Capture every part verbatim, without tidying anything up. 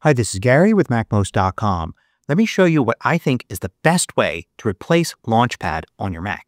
Hi, this is Gary with Mac most dot com. Let me show you what I think is the best way to replace Launchpad on your Mac.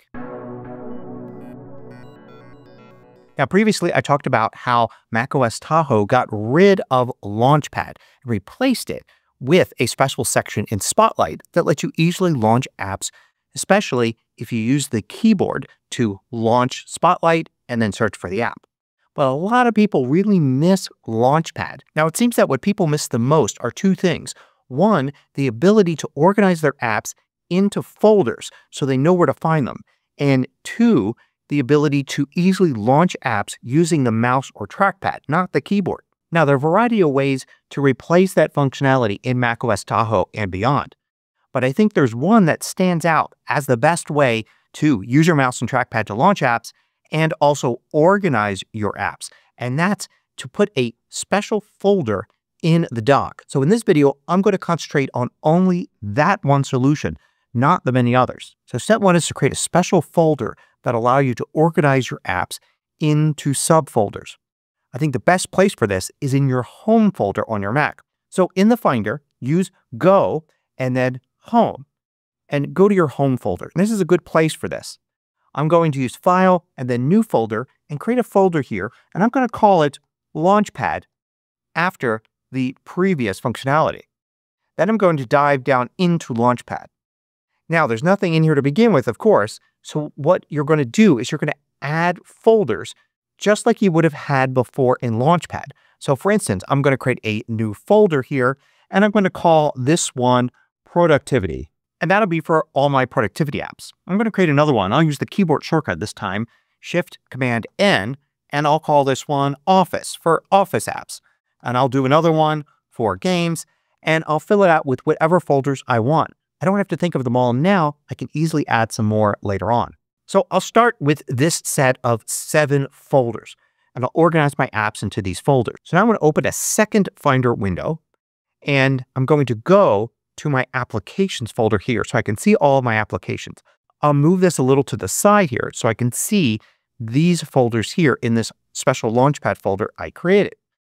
Now, previously I talked about how macOS Tahoe got rid of Launchpad and replaced it with a special section in Spotlight that lets you easily launch apps, especially if you use the keyboard to launch Spotlight and then search for the app. But a lot of people really miss Launchpad. Now, it seems that what people miss the most are two things. One, the ability to organize their apps into folders so they know where to find them. And two, the ability to easily launch apps using the mouse or trackpad, not the keyboard. Now, there are a variety of ways to replace that functionality in macOS Tahoe and beyond. But I think there's one that stands out as the best way to use your mouse and trackpad to launch apps and also organize your apps. And that's to put a special folder in the dock. So in this video, I'm going to concentrate on only that one solution, not the many others. So step one is to create a special folder that allow you to organize your apps into subfolders. I think the best place for this is in your home folder on your Mac. So in the Finder, use Go and then Home and go to your home folder. And this is a good place for this. I'm going to use File and then New Folder and create a folder here, and I'm going to call it Launchpad after the previous functionality. Then I'm going to dive down into Launchpad. Now, there's nothing in here to begin with, of course, so what you're going to do is you're going to add folders just like you would have had before in Launchpad. So for instance, I'm going to create a new folder here, and I'm going to call this one Productivity. And that'll be for all my productivity apps. I'm going to create another one. I'll use the keyboard shortcut this time, Shift Command N, and I'll call this one Office for Office apps. And I'll do another one for games, and I'll fill it out with whatever folders I want. I don't have to think of them all now. I can easily add some more later on. So I'll start with this set of seven folders, and I'll organize my apps into these folders. So now I'm going to open a second Finder window, and I'm going to go to my applications folder here so I can see all of my applications. I'll move this a little to the side here so I can see these folders here in this special Launchpad folder I created.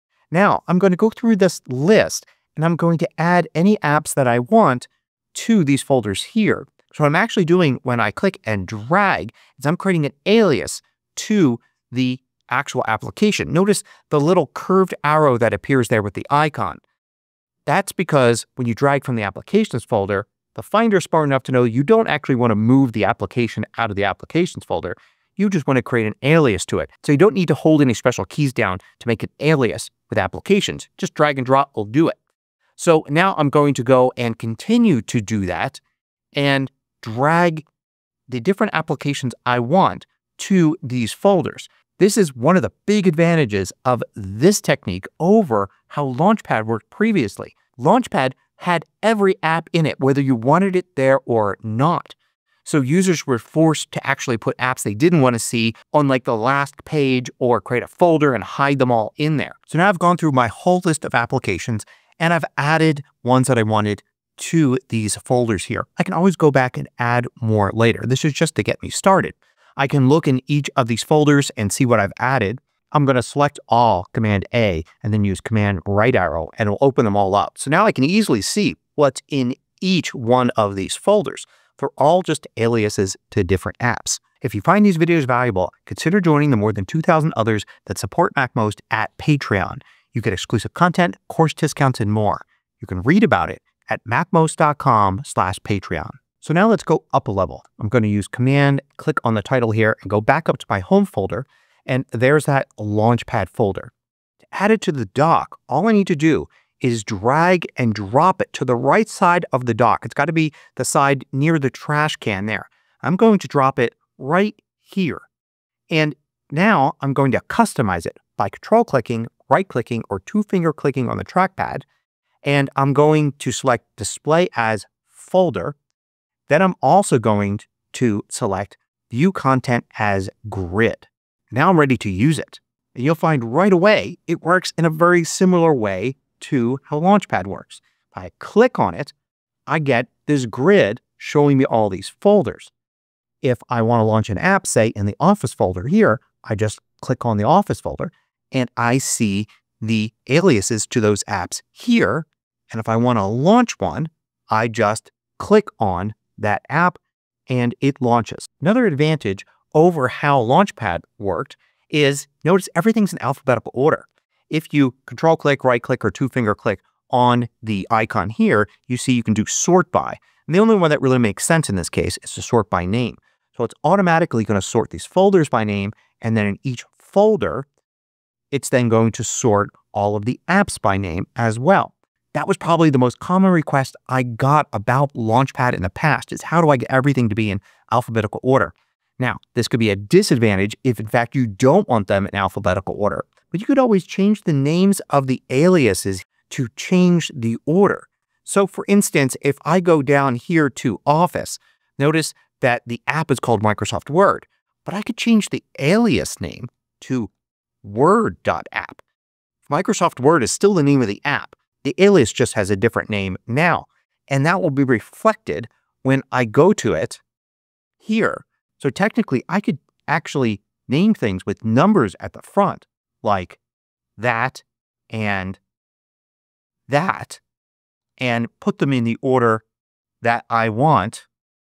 Now I'm going to go through this list and I'm going to add any apps that I want to these folders here. So what I'm actually doing when I click and drag is I'm creating an alias to the actual application. Notice the little curved arrow that appears there with the icon. That's because when you drag from the applications folder, the Finder is smart enough to know you don't actually want to move the application out of the applications folder. You just want to create an alias to it. So you don't need to hold any special keys down to make an alias with applications. Just drag and drop will do it. So now I'm going to go and continue to do that and drag the different applications I want to these folders. This is one of the big advantages of this technique over how Launchpad worked previously. Launchpad had every app in it, whether you wanted it there or not. So users were forced to actually put apps they didn't want to see on like the last page or create a folder and hide them all in there. So now I've gone through my whole list of applications and I've added ones that I wanted to these folders here. I can always go back and add more later. This is just to get me started. I can look in each of these folders and see what I've added. I'm going to select all, Command A, and then use Command right arrow, and it'll open them all up. So now I can easily see what's in each one of these folders. They're all just aliases to different apps. If you find these videos valuable, consider joining the more than two thousand others that support MacMost at Patreon. You get exclusive content, course discounts, and more. You can read about it at Mac most dot com slash Patreon. So now let's go up a level. I'm going to use Command, click on the title here, and go back up to my home folder. And there's that Launchpad folder. To add it to the dock, all I need to do is drag and drop it to the right side of the dock. It's got to be the side near the trash can there. I'm going to drop it right here. And now I'm going to customize it by control clicking, right clicking, or two finger clicking on the trackpad. And I'm going to select Display as Folder. Then I'm also going to select View Content as Grid. Now I'm ready to use it. And you'll find right away it works in a very similar way to how Launchpad works. If I click on it, I get this grid showing me all these folders. If I want to launch an app, say in the Office folder here, I just click on the Office folder and I see the aliases to those apps here And if I want to launch one, I just click on that app and it launches. Another advantage over how Launchpad worked is notice everything's in alphabetical order. If you control click, right click, or two finger click on the icon here, you see you can do sort by. And the only one that really makes sense in this case is to sort by name. So it's automatically going to sort these folders by name, and then in each folder, it's then going to sort all of the apps by name as well. That was probably the most common request I got about Launchpad in the past, is how do I get everything to be in alphabetical order? Now, this could be a disadvantage if in fact you don't want them in alphabetical order, but you could always change the names of the aliases to change the order. So for instance, if I go down here to Office, notice that the app is called Microsoft Word, but I could change the alias name to Word.app. Microsoft Word is still the name of the app. The alias just has a different name now, and that will be reflected when I go to it here. So technically, I could actually name things with numbers at the front, like that and that, and put them in the order that I want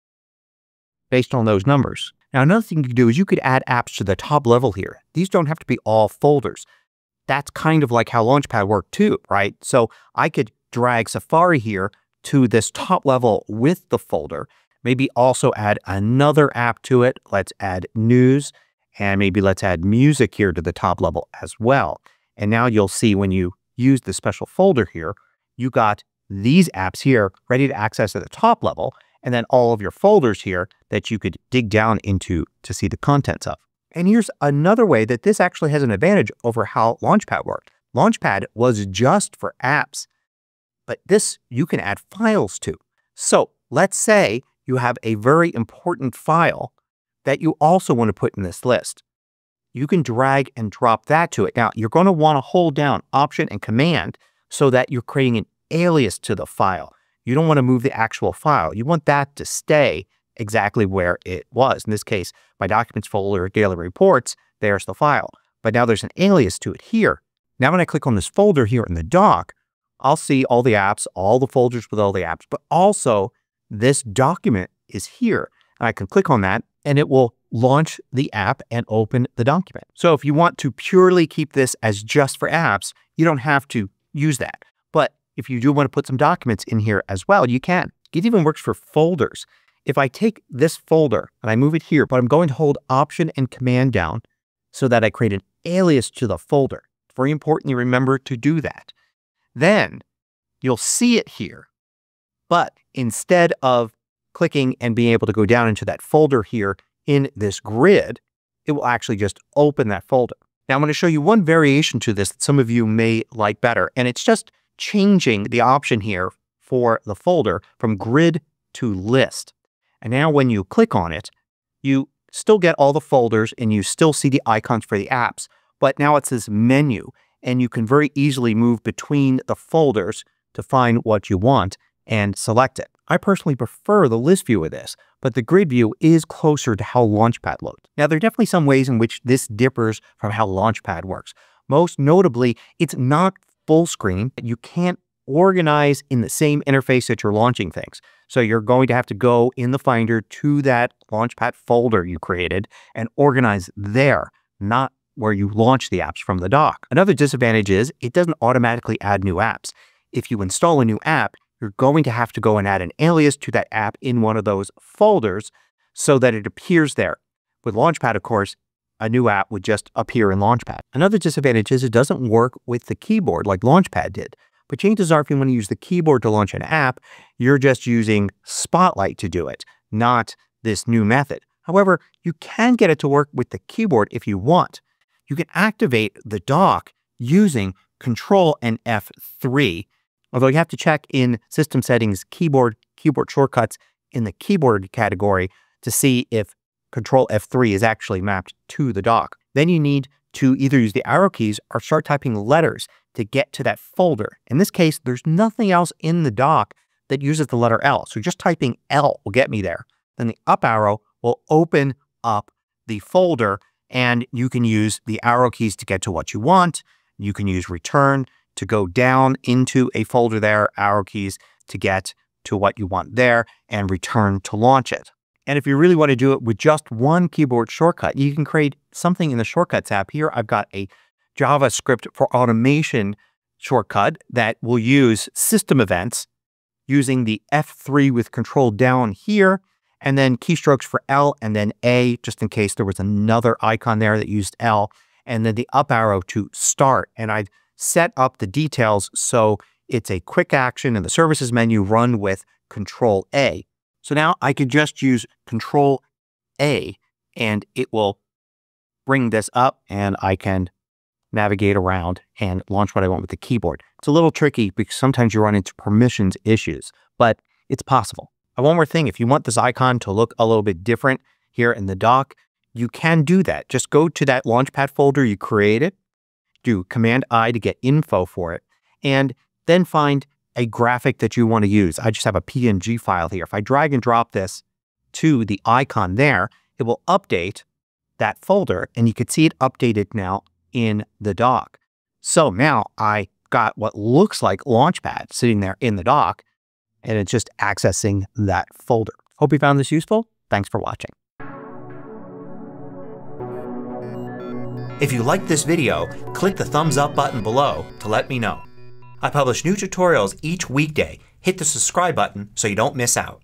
based on those numbers. Now, another thing you could do is you could add apps to the top level here. These don't have to be all folders. That's kind of like how Launchpad worked too, right? So I could drag Safari here to this top level with the folder. Maybe also add another app to it. Let's add news, and maybe let's add music here to the top level as well. And now you'll see when you use the special folder here, you got these apps here ready to access at the top level, and then all of your folders here that you could dig down into to see the contents of. And here's another way that this actually has an advantage over how Launchpad worked. Launchpad was just for apps, but this you can add files to. So let's say you have a very important file that you also want to put in this list. You can drag and drop that to it. Now, you're going to want to hold down Option and Command so that you're creating an alias to the file. You don't want to move the actual file. You want that to stay exactly where it was. In this case, my Documents folder, Daily Reports, there's the file. But now there's an alias to it here. Now when I click on this folder here in the dock, I'll see all the apps, all the folders with all the apps, but also this document is here. And I can click on that and it will launch the app and open the document. So if you want to purely keep this as just for apps, you don't have to use that. But if you do want to put some documents in here as well, you can. It even works for folders. If I take this folder and I move it here, but I'm going to hold Option and Command down so that I create an alias to the folder. It's very important you remember to do that. Then you'll see it here. But instead of clicking and being able to go down into that folder here in this grid, it will actually just open that folder. Now I'm going to show you one variation to this that some of you may like better. And it's just changing the option here for the folder from grid to list. And now when you click on it, you still get all the folders and you still see the icons for the apps. But now it says menu, and you can very easily move between the folders to find what you want and select it. I personally prefer the list view of this, but the grid view is closer to how Launchpad looked. Now, there are definitely some ways in which this differs from how Launchpad works. Most notably, it's not full screen. You can't organize in the same interface that you're launching things. So you're going to have to go in the Finder to that Launchpad folder you created and organize there, not where you launch the apps from the dock. Another disadvantage is it doesn't automatically add new apps. If you install a new app, you're going to have to go and add an alias to that app in one of those folders so that it appears there. With Launchpad, of course, a new app would just appear in Launchpad. Another disadvantage is it doesn't work with the keyboard like Launchpad did. But chances are if you want to use the keyboard to launch an app, you're just using Spotlight to do it, not this new method. However, you can get it to work with the keyboard if you want. You can activate the dock using Control and F three, although you have to check in System Settings, Keyboard, Keyboard Shortcuts in the Keyboard category to see if Control F three is actually mapped to the dock. Then you need to either use the arrow keys or start typing letters to get to that folder. In this case, there's nothing else in the dock that uses the letter L. So just typing L will get me there. Then the up arrow will open up the folder, and you can use the arrow keys to get to what you want. You can use return to go down into a folder there, arrow keys to get to what you want there, and return to launch it. And if you really want to do it with just one keyboard shortcut, you can create something in the Shortcuts app. Here I've got a JavaScript for automation shortcut that will use system events using the F three with control down here, and then keystrokes for L and then A, just in case there was another icon there that used L, and then the up arrow to start. And I've set up the details so it's a quick action in the services menu run with control A. So now I could just use control A and it will bring this up and I can navigate around and launch what I want with the keyboard. It's a little tricky because sometimes you run into permissions issues, but it's possible. And one more thing, if you want this icon to look a little bit different here in the dock, you can do that. Just go to that Launchpad folder you created, do Command I to get info for it, and then find a graphic that you want to use. I just have a P N G file here. If I drag and drop this to the icon there, it will update that folder and you can see it updated now in the dock. So now I got what looks like Launchpad sitting there in the dock and it's just accessing that folder. Hope you found this useful. Thanks for watching. If you liked this video, click the thumbs up button below to let me know. I publish new tutorials each weekday. Hit the subscribe button so you don't miss out.